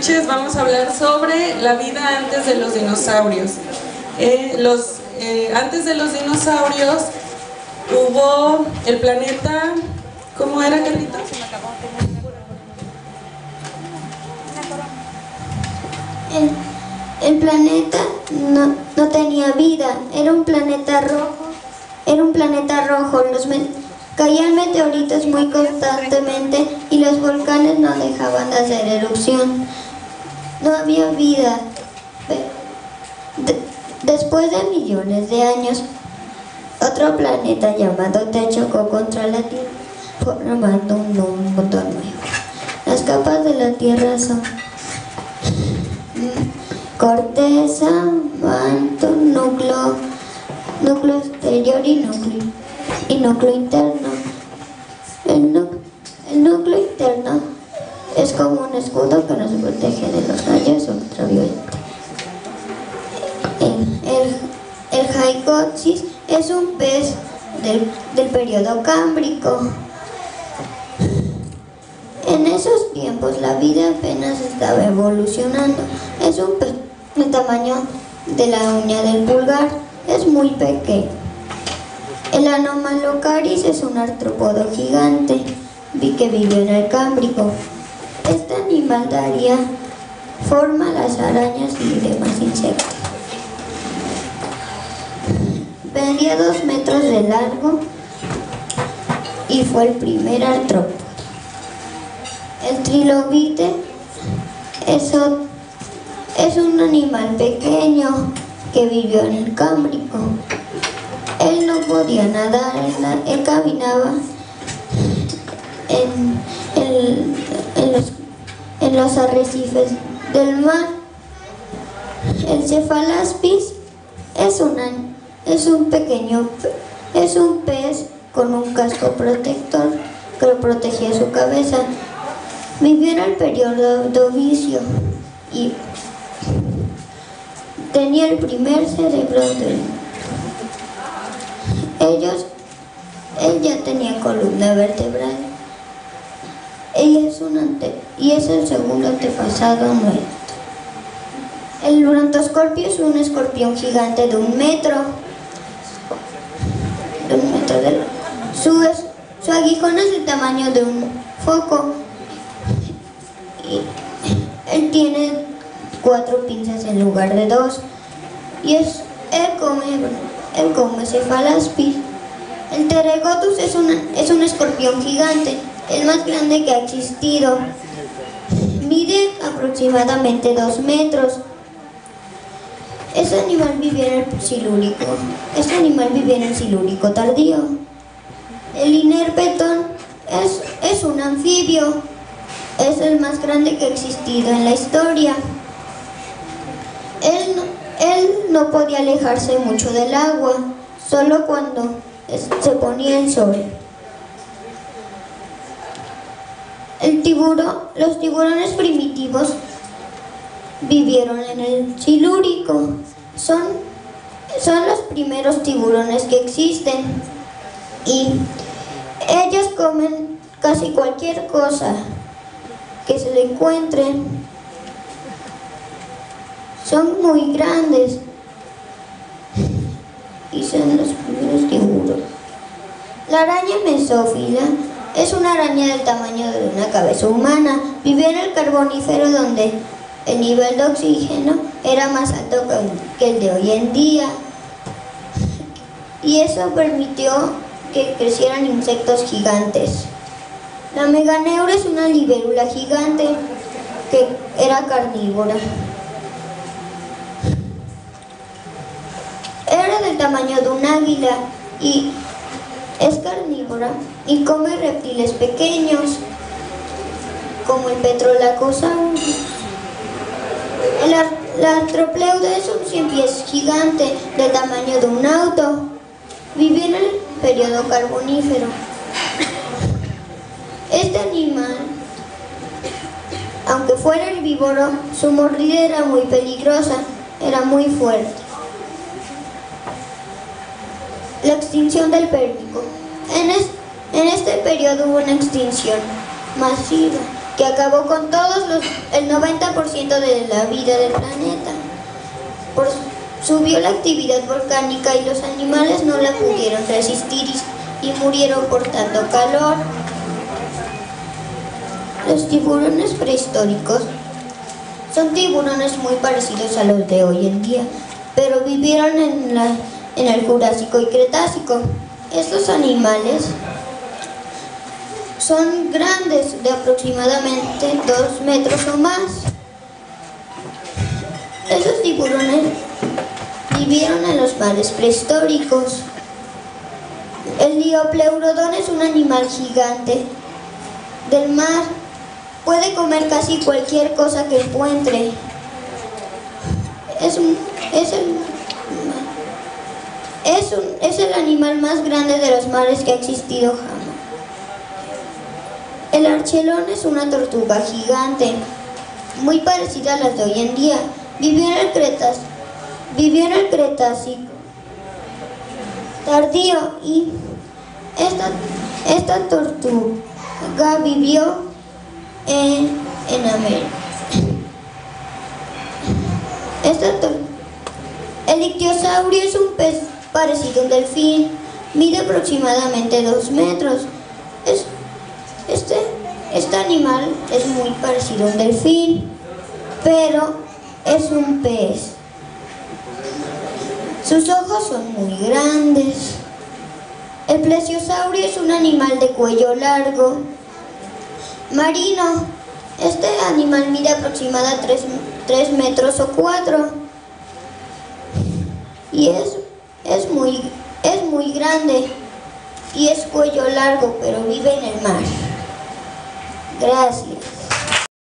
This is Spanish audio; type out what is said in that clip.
noches vamos a hablar sobre la vida antes de los dinosaurios. Antes de los dinosaurios hubo el planeta, ¿cómo era, Carlito? El planeta no tenía vida, era un planeta rojo. Caían meteoritos muy constantemente y los volcanes no dejaban de hacer erupción. No había vida. Después de millones de años, otro planeta llamado Te chocó contra la Tierra, formando un mundo nuevo. Las capas de la Tierra son corteza, manto, núcleo exterior y núcleo interno. El núcleo interno es como un escudo que nos protege de los rayos ultravioletas. El Hycoxis es un pez del periodo cámbrico. En esos tiempos la vida apenas estaba evolucionando. Es un pez del tamaño de la uña del pulgar. Es muy pequeño. El Anomalocaris es un artrópodo gigante que vivió en el Cámbrico. Este animal daría forma a las arañas y demás insectos. Medía 2 metros de largo y fue el primer artrópodo. El Trilobite es un animal pequeño que vivió en el Cámbrico. Él no podía nadar, él caminaba en los arrecifes del mar. El Cephalaspis es un pez con un casco protector que protegía su cabeza. Vivió en el periodo Ordovícico y tenía el primer cerebro del mundo. Él ya tenía columna vertebral. Y es el segundo antepasado nuestro. El Brontoscorpio es un escorpión gigante de 1 metro. Su aguijón es del tamaño de un foco. Y él tiene 4 pinzas en lugar de 2. Y él come Cephalaspis. El Pterygotus es un escorpión gigante, el más grande que ha existido. Mide aproximadamente 2 metros. Este animal vivía en el Silúrico tardío. El Inerpeton es un anfibio. Es el más grande que ha existido en la historia. Él no podía alejarse mucho del agua, solo cuando se ponía el sol. Los tiburones primitivos vivieron en el Silúrico. Son los primeros tiburones que existen. Y ellos comen casi cualquier cosa que se le encuentren. Son muy grandes y son los primeros tiburones. La araña mesófila es una araña del tamaño de una cabeza humana. Vivió en el Carbonífero, donde el nivel de oxígeno era más alto que el de hoy en día, y eso permitió que crecieran insectos gigantes. La Meganeura es una libélula gigante que era carnívora. Era del tamaño de un águila y es carnívora y come reptiles pequeños como el Petrolacosaurus. El Arthropleuda es un 100 pies gigante del tamaño de un auto. Vivió en el periodo Carbonífero. Este animal, aunque fuera herbívoro, su mordida era muy peligrosa, era muy fuerte. La extinción del Pérmico. En este periodo hubo una extinción masiva que acabó con el 90% de la vida del planeta. Subió la actividad volcánica y los animales no la pudieron resistir y murieron por tanto calor. Los tiburones prehistóricos son tiburones muy parecidos a los de hoy en día, pero vivieron en el Jurásico y Cretácico. Estos animales son grandes, de aproximadamente 2 metros o más. Esos tiburones vivieron en los mares prehistóricos. El Diopleurodon es un animal gigante del mar. Puede comer casi cualquier cosa que encuentre. Es el animal más grande de los mares que ha existido jamás. El archelón es una tortuga gigante, muy parecida a las de hoy en día. Vivió en el Cretácico tardío y esta tortuga vivió en América. El ictiosaurio es un pez parecido a un delfín, mide aproximadamente 2 metros. Este animal es muy parecido a un delfín, pero es un pez. Sus ojos son muy grandes. El plesiosaurio es un animal de cuello largo, marino. Este animal mide aproximadamente 3 metros o 4 y es muy grande y es cuello largo, pero vive en el mar. Gracias.